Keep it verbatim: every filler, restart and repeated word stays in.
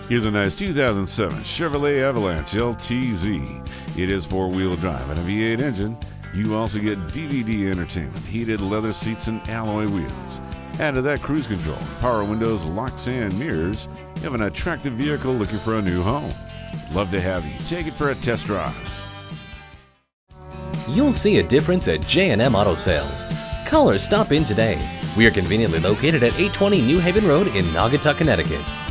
Here's a nice two thousand seven Chevrolet Avalanche L T Z. It is four-wheel drive and a V eight engine. You also get D V D entertainment, heated leather seats, and alloy wheels. Add to that cruise control, power windows, locks, and mirrors. You have an attractive vehicle looking for a new home. Love to have you take it for a test drive. You'll see a difference at J M Auto Sales. Call or stop in today. We are conveniently located at eight twenty New Haven Road in Naugatuck, Connecticut.